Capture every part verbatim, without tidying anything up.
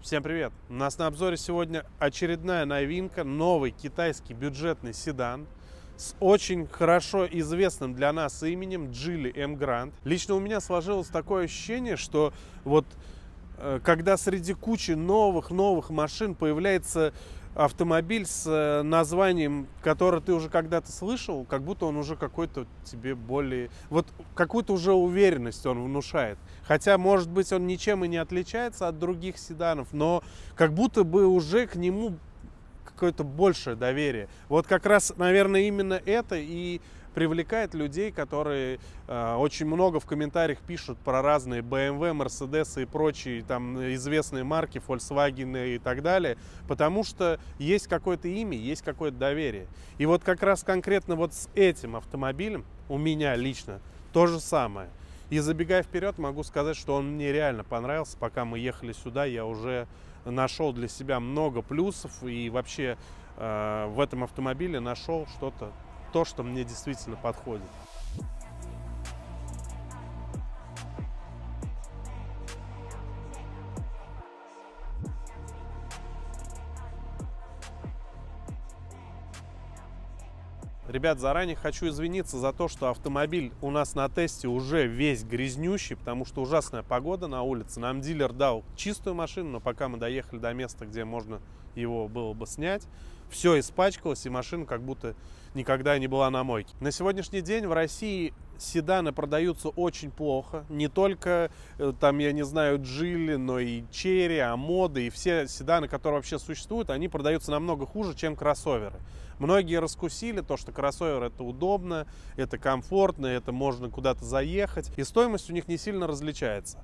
Всем привет! У нас на обзоре сегодня очередная новинка, новый китайский бюджетный седан с очень хорошо известным для нас именем Geely Emgrand. Лично у меня сложилось такое ощущение, что вот когда среди кучи новых-новых машин появляется автомобиль с названием, которое ты уже когда-то слышал, как будто он уже какой-то тебе более... Вот какую-то уже уверенность он внушает. Хотя, может быть, он ничем и не отличается от других седанов, но как будто бы уже к нему какое-то большее доверие. Вот как раз, наверное, именно это и привлекает людей, которые э, очень много в комментариях пишут про разные бэ эм вэ, Mercedes и прочие там известные марки, Volkswagen и так далее, потому что есть какое-то имя, есть какое-то доверие. И вот как раз конкретно вот с этим автомобилем у меня лично то же самое. И забегая вперед, могу сказать, что он мне реально понравился. Пока мы ехали сюда, я уже нашел для себя много плюсов и вообще э, в этом автомобиле нашел что-то, то, что мне действительно подходит. Ребят, заранее хочу извиниться за то, что автомобиль у нас на тесте уже весь грязнющий, потому что ужасная погода на улице. Нам дилер дал чистую машину, но пока мы доехали до места, где можно его было бы снять, все испачкалось, и машина как будто никогда не была на мойке. На сегодняшний день в России седаны продаются очень плохо. Не только, там, я не знаю, Geely, но и Chery, Амоды, и все седаны, которые вообще существуют, они продаются намного хуже, чем кроссоверы. Многие раскусили то, что кроссовер это удобно, это комфортно, это можно куда-то заехать. И стоимость у них не сильно различается.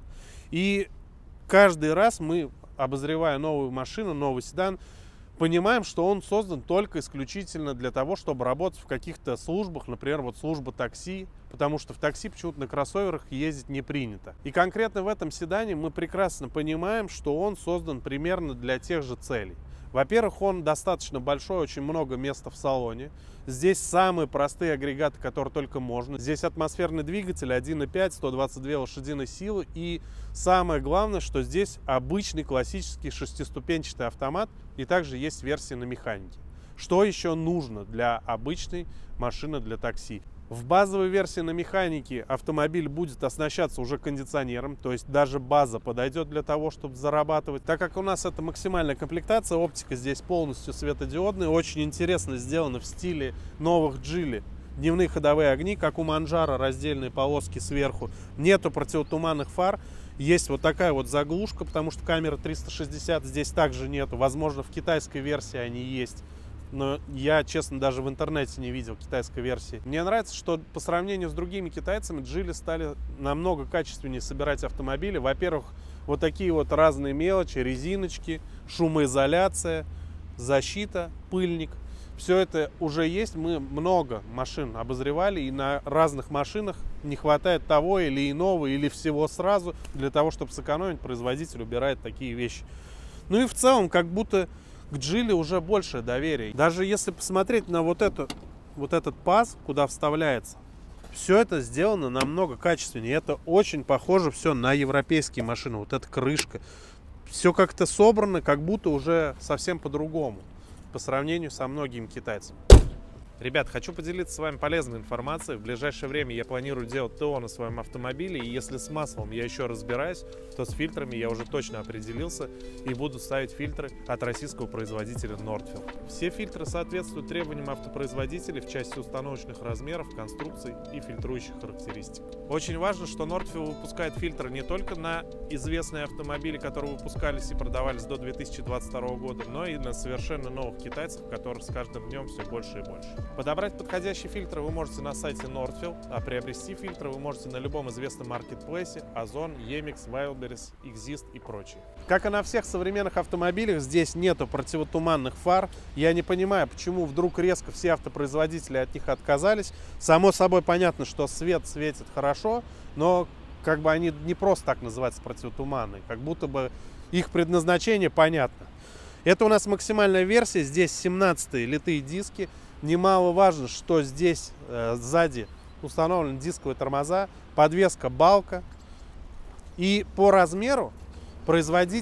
И каждый раз мы, обозревая новую машину, новый седан, понимаем, что он создан только исключительно для того, чтобы работать в каких-то службах, например, вот служба такси, потому что в такси почему-то на кроссоверах ездить не принято. И конкретно в этом седане мы прекрасно понимаем, что он создан примерно для тех же целей. Во-первых, он достаточно большой, очень много места в салоне. Здесь самые простые агрегаты, которые только можно. Здесь атмосферный двигатель один и пять, сто двадцать две лошадиные силы. И самое главное, что здесь обычный классический шестиступенчатый автомат. И также есть версия на механике. Что еще нужно для обычной машины для такси? В базовой версии на механике автомобиль будет оснащаться уже кондиционером, то есть даже база подойдет для того, чтобы зарабатывать. Так как у нас это максимальная комплектация, оптика здесь полностью светодиодная, очень интересно сделано в стиле новых Geely. Дневные ходовые огни, как у Манджаро, раздельные полоски сверху. Нету противотуманных фар. Есть вот такая вот заглушка, потому что камера триста шестьдесят здесь также нету. Возможно, в китайской версии они есть. Но я, честно, даже в интернете не видел китайской версии. Мне нравится, что по сравнению с другими китайцами Geely стали намного качественнее собирать автомобили. Во-первых, вот такие вот разные мелочи, резиночки, шумоизоляция, защита, пыльник. Все это уже есть. Мы много машин обозревали, и на разных машинах не хватает того или иного, или всего сразу. Для того, чтобы сэкономить, производитель убирает такие вещи. Ну и в целом, как будто к Geely уже большее доверие. Даже если посмотреть на вот, эту, вот этот паз, куда вставляется, все это сделано намного качественнее. Это очень похоже все на европейские машины. Вот эта крышка. Все как-то собрано, как будто уже совсем по-другому, по сравнению со многими китайцами. Ребят, хочу поделиться с вами полезной информацией. В ближайшее время я планирую делать ТО на своем автомобиле. И если с маслом я еще разбираюсь, то с фильтрами я уже точно определился и буду ставить фильтры от российского производителя Nordfield. Все фильтры соответствуют требованиям автопроизводителей в части установочных размеров, конструкций и фильтрующих характеристик. Очень важно, что Nordfield выпускает фильтры не только на известные автомобили, которые выпускались и продавались до две тысячи двадцать второго года, но и на совершенно новых китайцев, которых с каждым днем все больше и больше. Подобрать подходящие фильтры вы можете на сайте Nordfield, а приобрести фильтры вы можете на любом известном маркетплейсе: Озон, Емикс, Wildberries, Exist и прочие. Как и на всех современных автомобилях, здесь нету противотуманных фар. Я не понимаю, почему вдруг резко все автопроизводители от них отказались. Само собой понятно, что свет светит хорошо, но как бы они не просто так называются противотуманные, как будто бы их предназначение понятно. Это у нас максимальная версия, здесь семнадцатые литые диски. Немаловажно, что здесь э, сзади установлены дисковые тормоза, подвеска балка. И по размеру производитель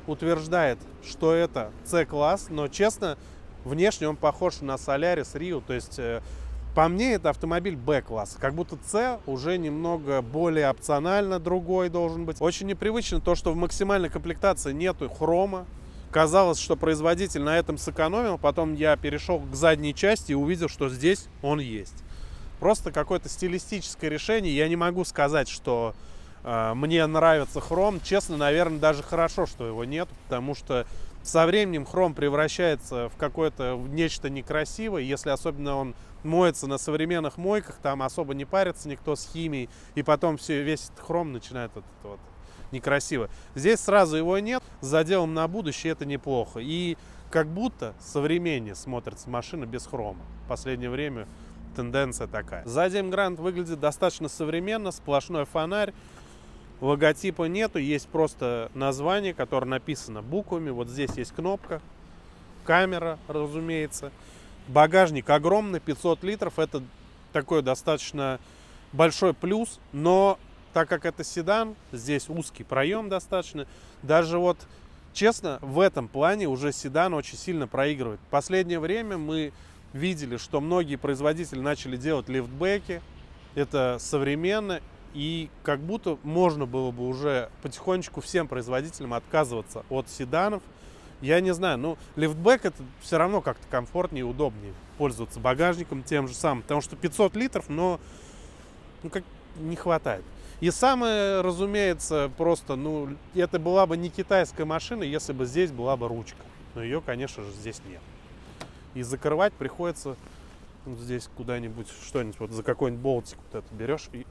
утверждает, что это С-класс, но, честно, внешне он похож на Солярис Рио. То есть, по мне, это автомобиль Б-класса. Как будто С уже немного более опционально другой должен быть. Очень непривычно то, что в максимальной комплектации нету хрома. Казалось, что производитель на этом сэкономил. Потом я перешел к задней части и увидел, что здесь он есть. Просто какое-то стилистическое решение. Я не могу сказать, что э, мне нравится хром. Честно, наверное, даже хорошо, что его нет. Потому что со временем хром превращается в какое-то в нечто некрасивое. Если особенно он моется на современных мойках, там особо не парится никто с химией. И потом все, весь этот хром начинает вот, вот, некрасиво. Здесь сразу его нет. С заделом на будущее это неплохо. И как будто современнее смотрится машина без хрома. В последнее время тенденция такая. Сзади Эмгрант выглядит достаточно современно. Сплошной фонарь. Логотипа нету. Есть просто название, которое написано буквами. Вот здесь есть кнопка. Камера, разумеется. Багажник огромный. пятьсот литров. Это такой достаточно большой плюс. Но так как это седан, здесь узкий проем достаточно. Даже вот, честно, в этом плане уже седан очень сильно проигрывает. В последнее время мы видели, что многие производители начали делать лифтбеки. Это современно. И как будто можно было бы уже потихонечку всем производителям отказываться от седанов. Я не знаю, ну, лифтбэк это все равно как-то комфортнее и удобнее пользоваться багажником тем же самым. Потому что пятьсот литров, но ну, как не хватает. И самое, разумеется, просто, ну, это была бы не китайская машина, если бы здесь была бы ручка. Но ее, конечно же, здесь нет. И закрывать приходится вот здесь куда-нибудь, что-нибудь, вот за какой-нибудь болтик вот это берешь и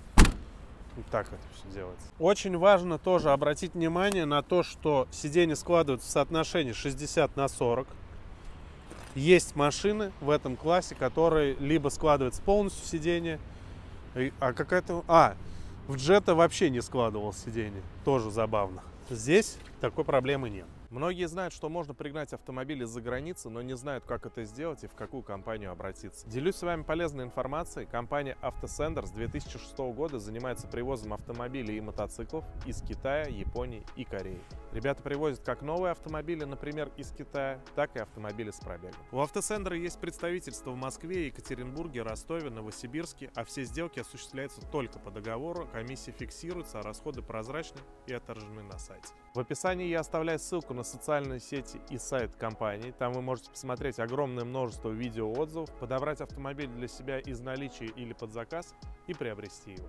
вот так это все делается. Очень важно тоже обратить внимание на то, что сиденья складываются в соотношении шестьдесят на сорок. Есть машины в этом классе, которые либо складываются полностью сиденье, а какая-то... А, в Джета вообще не складывалось сиденье. Тоже забавно. Здесь такой проблемы нет. Многие знают, что можно пригнать автомобиль из-за границы, но не знают, как это сделать и в какую компанию обратиться. Делюсь с вами полезной информацией. Компания «Автосендер» с две тысячи шестого года занимается привозом автомобилей и мотоциклов из Китая, Японии и Кореи. Ребята привозят как новые автомобили, например, из Китая, так и автомобили с пробегом. У «Автосендера» есть представительство в Москве, Екатеринбурге, Ростове, Новосибирске, а все сделки осуществляются только по договору, комиссии фиксируются, а расходы прозрачны и отражены на сайте. В описании я оставляю ссылку на социальные сети и сайт компании. Там вы можете посмотреть огромное множество видеоотзывов, подобрать автомобиль для себя из наличия или под заказ и приобрести его.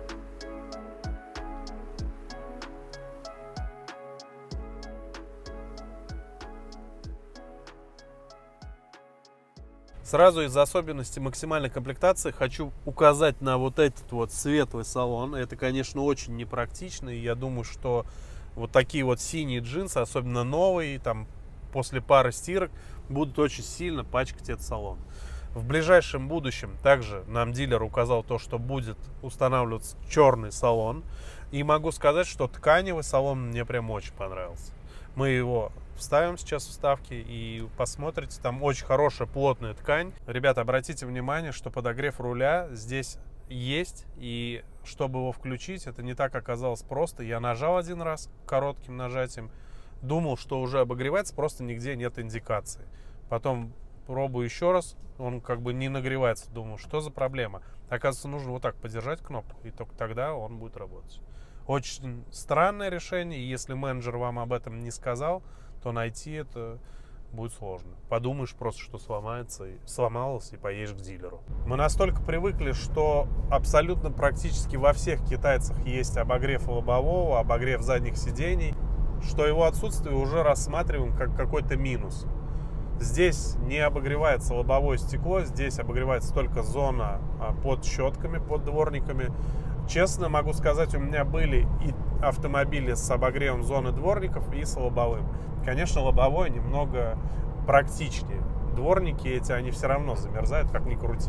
Сразу из особенностей максимальной комплектации хочу указать на вот этот вот светлый салон. Это, конечно, очень непрактично, и я думаю, что вот такие вот синие джинсы, особенно новые, там после пары стирок, будут очень сильно пачкать этот салон. В ближайшем будущем также нам дилер указал то, что будет устанавливаться черный салон. И могу сказать, что тканевый салон мне прям очень понравился. Мы его вставим сейчас в вставки и посмотрите, там очень хорошая плотная ткань. Ребята, обратите внимание, что подогрев руля здесь есть, и чтобы его включить, это не так оказалось просто. Я нажал один раз коротким нажатием, думал, что уже обогревается, просто нигде нет индикации. Потом пробую еще раз, он как бы не нагревается. Думаю, что за проблема? Оказывается, нужно вот так подержать кнопку, и только тогда он будет работать. Очень странное решение, и если менеджер вам об этом не сказал, то найти это будет сложно. Подумаешь просто, что сломается, и сломалось, и поедешь к дилеру. Мы настолько привыкли, что абсолютно практически во всех китайцах есть обогрев лобового, обогрев задних сидений, что его отсутствие уже рассматриваем как какой-то минус. Здесь не обогревается лобовое стекло, здесь обогревается только зона под щетками, под дворниками. Честно могу сказать, у меня были и автомобили с обогревом зоны дворников, и с лобовым. Конечно, лобовое немного практичнее. Дворники эти, они все равно замерзают, как ни крути.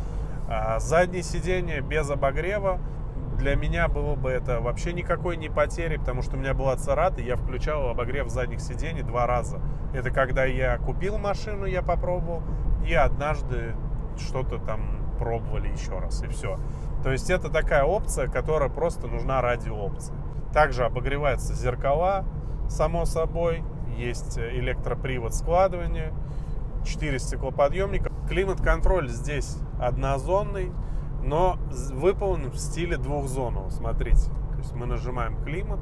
А заднее сиденье без обогрева для меня было бы это вообще никакой не потери, потому что у меня была Церата, и я включал обогрев задних сидений два раза. Это когда я купил машину, я попробовал, и однажды что-то там пробовали еще раз, и все. То есть это такая опция, которая просто нужна ради опции. Также обогреваются зеркала, само собой. Есть электропривод складывания, четыре стеклоподъемника. Климат-контроль здесь однозонный, но выполнен в стиле двухзонного. Смотрите, то есть мы нажимаем климат,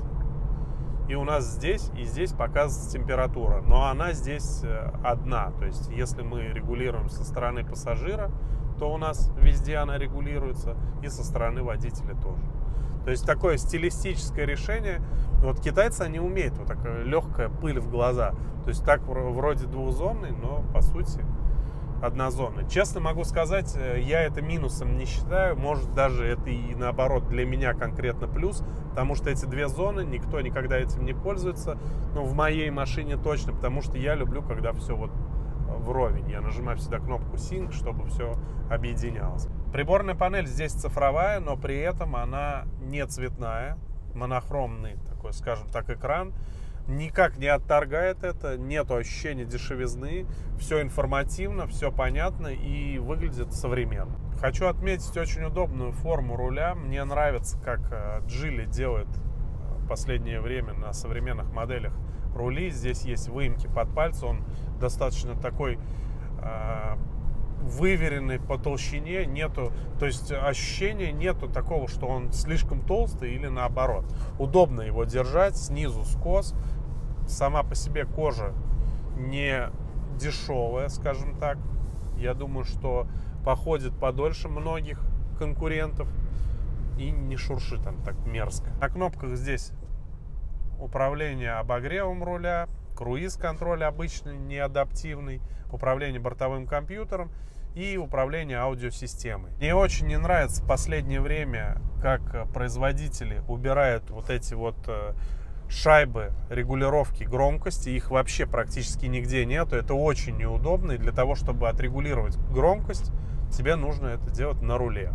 и у нас здесь и здесь показывается температура, но она здесь одна. То есть если мы регулируем со стороны пассажира, то у нас везде она регулируется, и со стороны водителя тоже. То есть такое стилистическое решение. Вот китайцы, они умеют, вот такая легкая пыль в глаза. То есть так вроде двухзонный, но по сути однозонный. Честно могу сказать, я это минусом не считаю. Может, даже это и наоборот для меня конкретно плюс, потому что эти две зоны, никто никогда этим не пользуется. Но в моей машине точно, потому что я люблю, когда все вот вровень. Я нажимаю всегда кнопку Sync, чтобы все объединялось. Приборная панель здесь цифровая, но при этом она не цветная. Монохромный такой, скажем так, экран. Никак не отторгает это, нету ощущения дешевизны. Все информативно, все понятно и выглядит современно. Хочу отметить очень удобную форму руля. Мне нравится, как Geely делает в последнее время на современных моделях рули. Здесь есть выемки под пальцы. Он достаточно такой э, выверенный по толщине. Нету, то есть ощущения нету такого, что он слишком толстый или наоборот. Удобно его держать, снизу скос. Сама по себе кожа не дешевая, скажем так. Я думаю, что походит подольше многих конкурентов и не шуршит там так мерзко. На кнопках здесь управление обогревом руля, круиз-контроль обычный, неадаптивный, управление бортовым компьютером и управление аудиосистемой. Мне очень не нравится в последнее время, как производители убирают вот эти вот шайбы регулировки громкости. Их вообще практически нигде нету. Это очень неудобно. И для того, чтобы отрегулировать громкость, тебе нужно это делать на руле.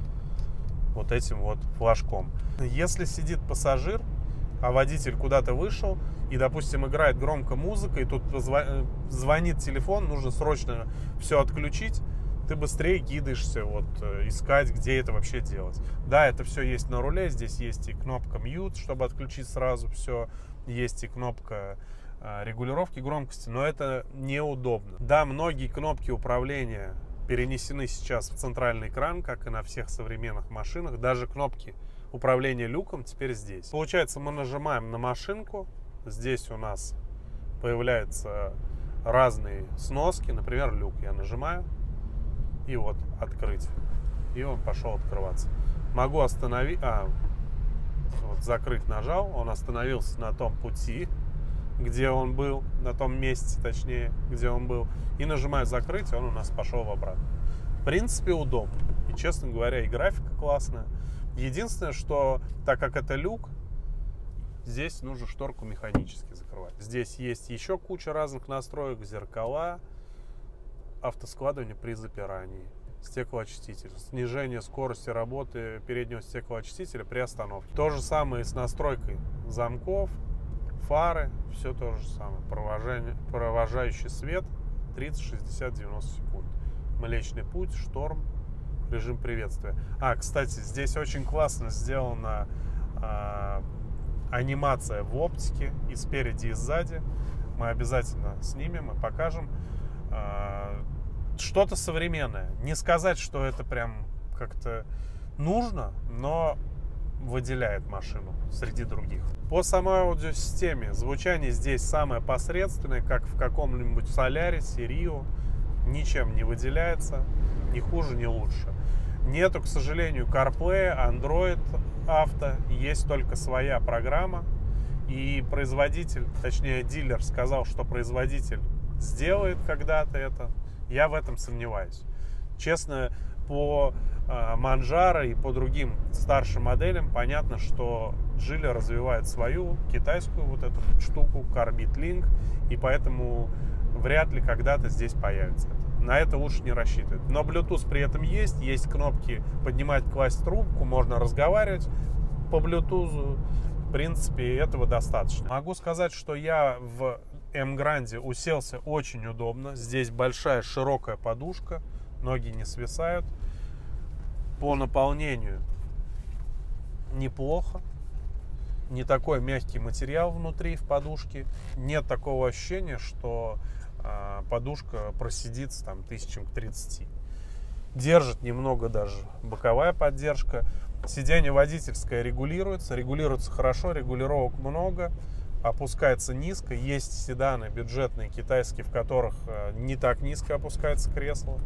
Вот этим вот флажком. Если сидит пассажир, а водитель куда-то вышел, и, допустим, играет громко музыка, и тут звонит телефон, нужно срочно все отключить, ты быстрее кидаешься вот, искать, где это вообще делать. Да, это все есть на руле, здесь есть и кнопка Mute, чтобы отключить сразу все, есть и кнопка а, регулировки громкости, но это неудобно. Да, многие кнопки управления перенесены сейчас в центральный экран, как и на всех современных машинах, даже кнопки управления люком теперь здесь. Получается, мы нажимаем на машинку, здесь у нас появляются разные сноски, например, люк. Я нажимаю, и вот открыть, и он пошел открываться. Могу остановить, а, вот закрыть нажал, он остановился на том пути, где он был, на том месте, точнее, где он был, и нажимаю закрыть, и он у нас пошел в обратно. В принципе, удобно, и, честно говоря, и графика классная. Единственное, что, так как это люк, здесь нужно шторку механически закрывать. Здесь есть еще куча разных настроек, зеркала, автоскладывание при запирании, стеклоочиститель, снижение скорости работы переднего стеклоочистителя при остановке. То же самое с настройкой замков, фары, все то же самое. Провожающий свет тридцать, шестьдесят, девяносто секунд. Млечный путь, шторм, режим приветствия. А, кстати, здесь очень классно сделана а, анимация в оптике и спереди, и сзади. Мы обязательно снимем и покажем. Что-то современное. Не сказать, что это прям как-то нужно, но выделяет машину среди других. По самой аудиосистеме звучание здесь самое посредственное, как в каком-нибудь Solaris, Rio. Ничем не выделяется, ни хуже, ни лучше. Нету, к сожалению, CarPlay, Android Auto, есть только своя программа. И производитель, точнее дилер, сказал, что производитель сделает когда-то это. Я в этом сомневаюсь. Честно, по э, Manjaro и по другим старшим моделям понятно, что Geely развивает свою китайскую вот эту штуку, Carbit Link, и поэтому вряд ли когда-то здесь появится. На это лучше не рассчитывать. Но Bluetooth при этом есть, есть кнопки поднимать, класть трубку, можно разговаривать по Bluetooth. В принципе, этого достаточно. Могу сказать, что я в М-Гранде уселся очень удобно. Здесь большая широкая подушка, ноги не свисают. По наполнению неплохо. не такой мягкий материал внутри в подушке. Нет такого ощущения, что э, подушка просидится там тысячам к тридцати. Держит немного даже боковая поддержка. Сиденье водительское регулируется. Регулируется хорошо, регулировок много. Опускается низко. Есть седаны бюджетные китайские, в которых не так низко опускается кресло.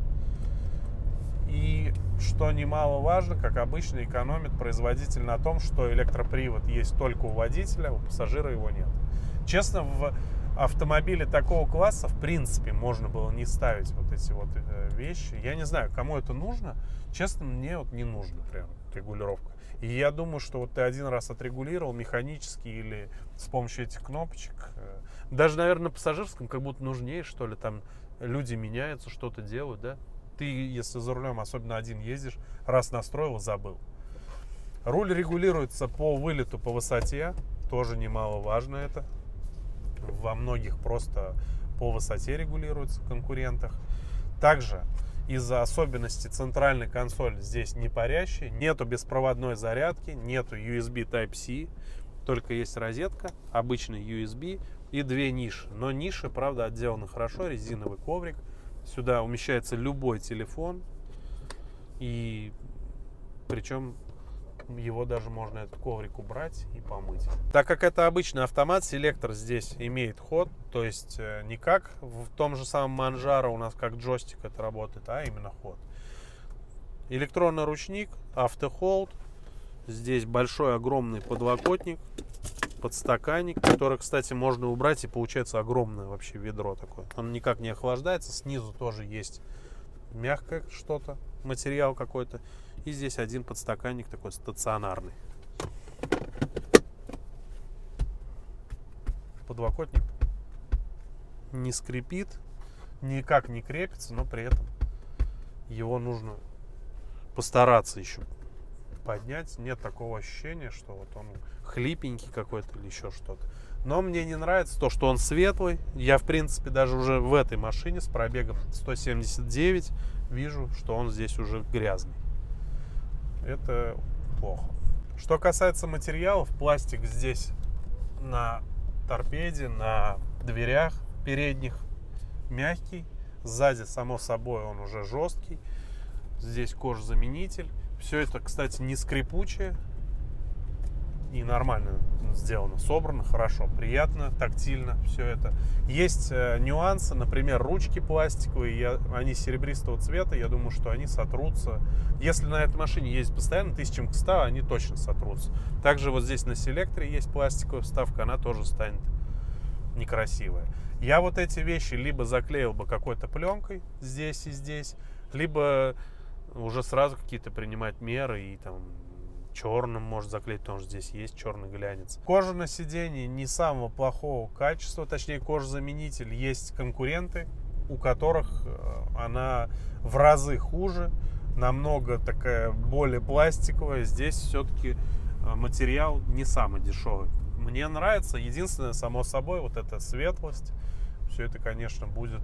И что немаловажно, как обычно, экономит производитель на том, что электропривод есть только у водителя, у пассажира его нет. Честно, в автомобиле такого класса, в принципе, можно было не ставить вот эти вот вещи. Я не знаю, кому это нужно. Честно, мне вот не нужно прям регулировка. И я думаю, что вот ты один раз отрегулировал механически или с помощью этих кнопочек. Даже, наверное, на пассажирском как будто нужнее, что ли. Там люди меняются, что-то делают, да? Ты, если за рулем, особенно один ездишь, раз настроил, забыл. Руль регулируется по вылету, по высоте. Тоже немаловажно это. Во многих просто по высоте регулируется, в конкурентах. Также из-за особенностей центральной консоли здесь не парящая, нету беспроводной зарядки, нету ю эс би Type-C, только есть розетка, обычный ю эс би и две ниши. Но ниши, правда, отделаны хорошо, резиновый коврик. Сюда умещается любой телефон, и причем его даже можно, этот коврик, убрать и помыть. Так как это обычный автомат, селектор здесь имеет ход, то есть не как в том же самом Manjaro у нас как джойстик это работает, а именно ход. Электронный ручник, автохолд. Здесь большой огромный подлокотник, подстаканник, который, кстати, можно убрать, и получается огромное вообще ведро такое. Он никак не охлаждается. Снизу тоже есть мягкое что-то, материал какой-то. И здесь один подстаканник такой стационарный. Подлокотник не скрипит, никак не крепится, но при этом его нужно постараться еще поднять. Нет такого ощущения, что вот он хлипенький какой-то или еще что-то. Но мне не нравится то, что он светлый. Я, в принципе, даже уже в этой машине с пробегом сто семьдесят девять вижу, что он здесь уже грязный. Это плохо. Что касается материалов, пластик здесь на торпеде, на дверях передних мягкий. Сзади, само собой, он уже жесткий. Здесь кожзаменитель. Все это, кстати, не скрипучее. И нормально сделано, собрано, хорошо, приятно, тактильно все это. Есть э, нюансы, например, ручки пластиковые, я, они серебристого цвета, я думаю, что они сотрутся. Если на этой машине ездить постоянно, тысячам к ста, они точно сотрутся. Также вот здесь на селекторе есть пластиковая вставка, она тоже станет некрасивая. Я вот эти вещи либо заклеил бы какой-то пленкой здесь и здесь, либо уже сразу какие-то принимать меры и там черным может заклеить, потому что здесь есть черный глянец. Кожа на сиденье не самого плохого качества, точнее кожзаменитель. Есть конкуренты, у которых она в разы хуже, намного такая более пластиковая. Здесь все-таки материал не самый дешевый. Мне нравится. Единственное, само собой, вот эта светлость. Все это, конечно, будет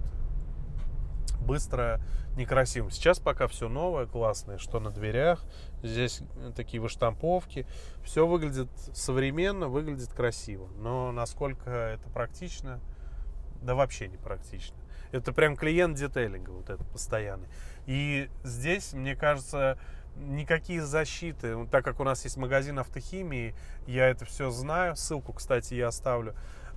быстро, некрасивым. Сейчас пока все новое, классное, что на дверях. Здесь такие выштамповки. Все выглядит современно, выглядит красиво. Но насколько это практично, да вообще не практично. Это прям клиент детейлинга, вот этот постоянный. И здесь, мне кажется, никакие защиты, так как у нас есть магазин автохимии, я это все знаю. Ссылку, кстати, я оставлю.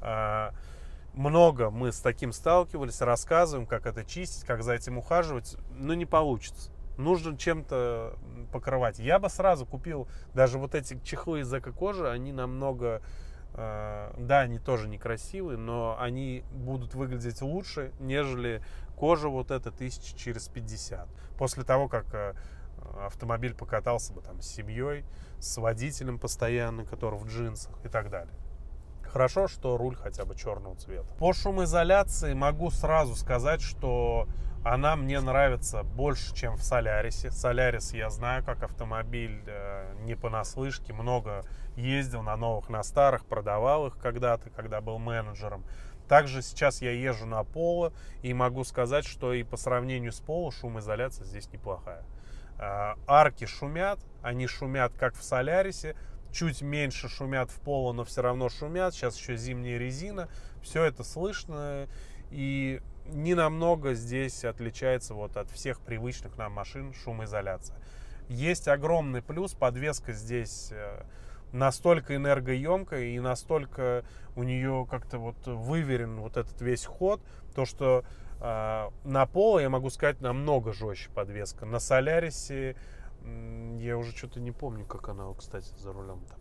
Много мы с таким сталкивались, рассказываем, как это чистить, как за этим ухаживать, но не получится. Нужно чем-то покрывать. Я бы сразу купил даже вот эти чехлы из эко-кожи, они намного, э, да, они тоже некрасивые, но они будут выглядеть лучше, нежели кожа вот эта тысяч через пятьдесят. После того, как э, автомобиль покатался бы там с семьей, с водителем постоянно, который в джинсах и так далее. Хорошо, что руль хотя бы черного цвета. По шумоизоляции могу сразу сказать, что она мне нравится больше, чем в Солярисе. Солярис я знаю как автомобиль, не понаслышке. Много ездил на новых, на старых, продавал их когда-то, когда был менеджером. Также сейчас я езжу на Polo и могу сказать, что и по сравнению с Polo шумоизоляция здесь неплохая. Арки шумят, они шумят как в Солярисе, чуть меньше шумят в поло, но все равно шумят. Сейчас еще зимняя резина. Все это слышно. И не намного здесь отличается вот от всех привычных нам машин шумоизоляция. Есть огромный плюс. Подвеска здесь настолько энергоемкая и настолько у нее как-то вот выверен вот этот весь ход, то что э, на поло, я могу сказать, намного жестче подвеска. На Солярисе э, я уже что-то не помню, как она, кстати, за рулем-то.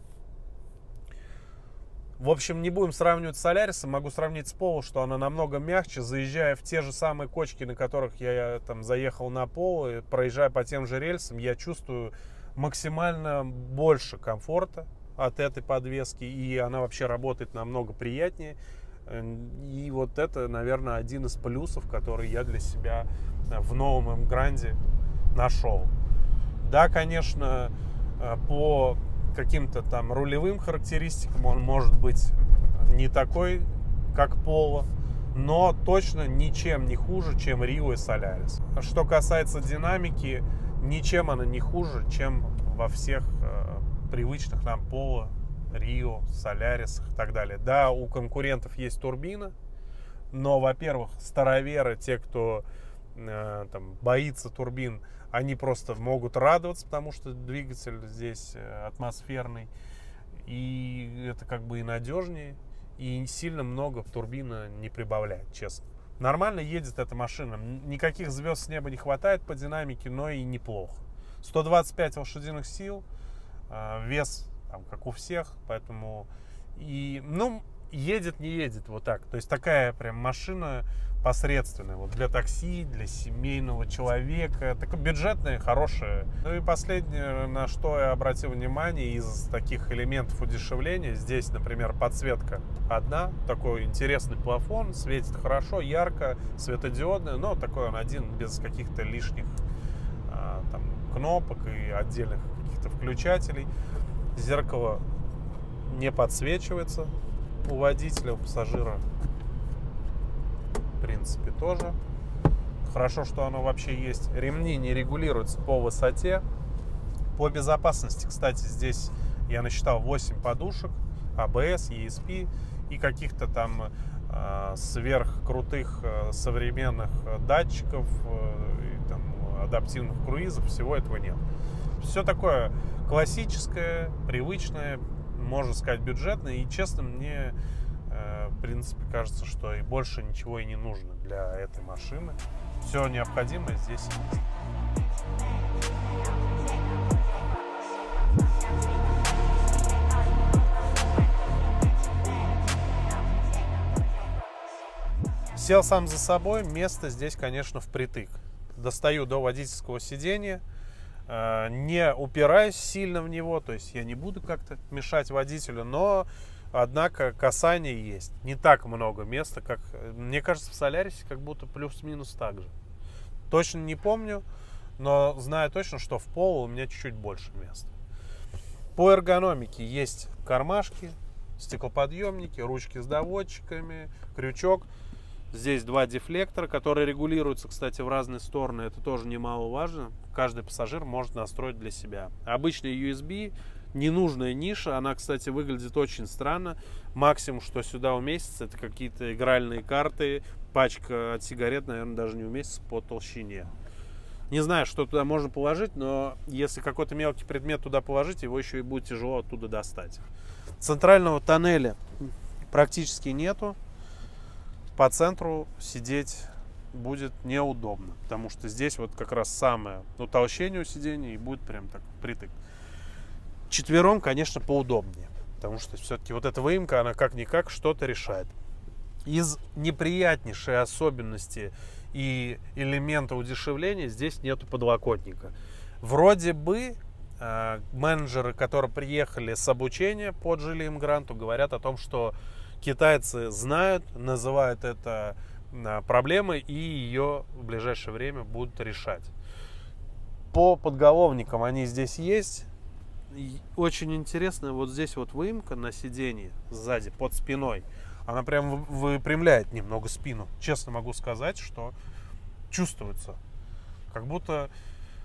В общем, не будем сравнивать с Солярисом, могу сравнить с Поло, что она намного мягче. Заезжая в те же самые кочки, на которых я там заехал на Поло, проезжая по тем же рельсам, я чувствую максимально больше комфорта от этой подвески, и она вообще работает намного приятнее. И вот это, наверное, один из плюсов, который я для себя в новом Эмгранде нашел. Да, конечно, по каким-то там рулевым характеристикам он может быть не такой, как Поло, но точно ничем не хуже, чем Рио и Солярис. Что касается динамики, ничем она не хуже, чем во всех э, привычных нам Поло, Рио, Солярисах и так далее. Да, у конкурентов есть турбина, но, во-первых, староверы, те, кто э, там, боится турбин, они просто могут радоваться, потому что двигатель здесь атмосферный. И это как бы и надежнее, и сильно много турбина не прибавляет, честно. Нормально едет эта машина. Никаких звезд с неба не хватает по динамике, но и неплохо. сто двадцать пять лошадиных сил, вес там, как у всех, поэтому и, ну, едет, не едет вот так. То есть такая прям машина посредственная, вот для такси, для семейного человека, такая бюджетная, хорошая. Ну и последнее, на что я обратил внимание из таких элементов удешевления, здесь, например, подсветка одна, такой интересный плафон, светит хорошо, ярко, светодиодный, но такой он один, без каких-то лишних а, там, кнопок и отдельных каких-то включателей. Зеркало не подсвечивается у водителя, у пассажира в принципе тоже. Хорошо, что оно вообще есть. Ремни не регулируются по высоте. По безопасности, кстати, здесь я насчитал восемь подушек, а бэ эс, и эс пи и каких-то там э, сверхкрутых э, современных датчиков э, и там адаптивных круизов. Всего этого нет. Все такое классическое, привычное, можно сказать, бюджетное. И честно, мне в принципе кажется, что и больше ничего и не нужно для этой машины. Все необходимое здесь есть. Сел сам за собой, место здесь, конечно, впритык. Достаю до водительского сиденья, не упираюсь сильно в него, то есть я не буду как-то мешать водителю, но однако касание есть. Не так много места, как, мне кажется, в Солярисе как будто плюс-минус так же. Точно не помню, но знаю точно, что в Поло у меня чуть-чуть больше места. По эргономике есть кармашки, стеклоподъемники, ручки с доводчиками, крючок. Здесь два дефлектора, которые регулируются, кстати, в разные стороны. Это тоже немаловажно. Каждый пассажир может настроить для себя. Обычный ю эс би. Ненужная ниша, она, кстати, выглядит очень странно. Максимум, что сюда уместится, это какие-то игральные карты, пачка от сигарет, наверное, даже не уместится по толщине. Не знаю, что туда можно положить, но если какой-то мелкий предмет туда положить, его еще и будет тяжело оттуда достать. Центрального тоннеля практически нету. По центру сидеть будет неудобно, потому что здесь вот как раз самое утолщение у сидений и будет прям так притык. Четвером, конечно, поудобнее, потому что все-таки вот эта выемка, она как-никак что-то решает. Из неприятнейшей особенности и элемента удешевления здесь нету подлокотника. Вроде бы э, менеджеры, которые приехали с обучения по Geely Emgrand, говорят о том, что китайцы знают, называют это э, проблемой и ее в ближайшее время будут решать. По подголовникам они здесь есть. Очень интересная вот здесь вот выемка на сиденье сзади, под спиной. Она прям выпрямляет немного спину. Честно могу сказать, что чувствуется. Как будто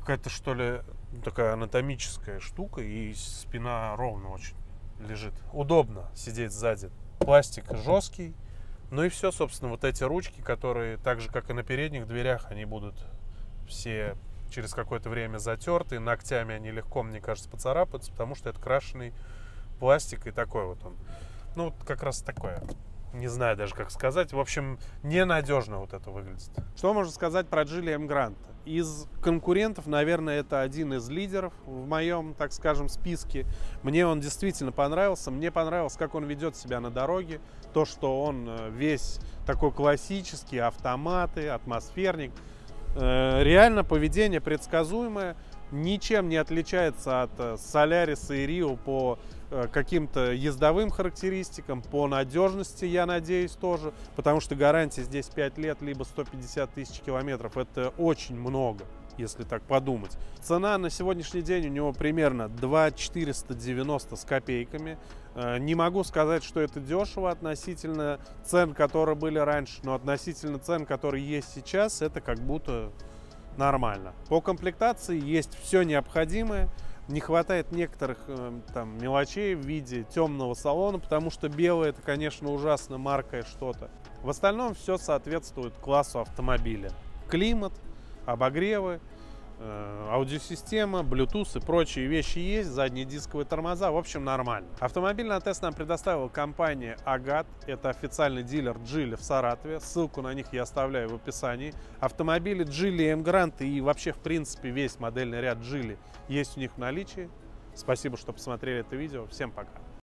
какая-то, что ли, такая анатомическая штука, и спина ровно очень лежит. Удобно сидеть сзади. Пластик жесткий. Ну и все, собственно, вот эти ручки, которые, так же, как и на передних дверях, они будут все через какое-то время затерты. Ногтями они легко, мне кажется, поцарапаются, потому что это крашеный пластик и такой вот он. Ну, вот как раз такое. Не знаю даже, как сказать. В общем, ненадежно вот это выглядит. Что можно сказать про Geely Emgrand? Из конкурентов, наверное, это один из лидеров в моем, так скажем, списке. Мне он действительно понравился. Мне понравилось, как он ведет себя на дороге. То, что он весь такой классический, автоматы, атмосферник. Реально поведение предсказуемое. Ничем не отличается от Solaris и Rio по каким-то ездовым характеристикам, по надежности, я надеюсь, тоже, потому что гарантия здесь пять лет, либо сто пятьдесят тысяч километров. Это очень много, если так подумать. Цена на сегодняшний день у него примерно два четыреста девяносто с копейками. Не могу сказать, что это дешево относительно цен, которые были раньше, но относительно цен, которые есть сейчас, это как будто нормально. По комплектации есть все необходимое. Не хватает некоторых э, там мелочей в виде темного салона, потому что белый — это, конечно, ужасно маркое что-то. В остальном все соответствует классу автомобиля. Климат, обогревы, э, аудиосистема, Bluetooth и прочие вещи есть, задние дисковые тормоза, в общем, нормально. Автомобиль на тест нам предоставила компания Агат, это официальный дилер Geely в Саратове, ссылку на них я оставляю в описании. Автомобили Geely Emgrand и вообще, в принципе, весь модельный ряд Geely есть у них в наличии. Спасибо, что посмотрели это видео. Всем пока.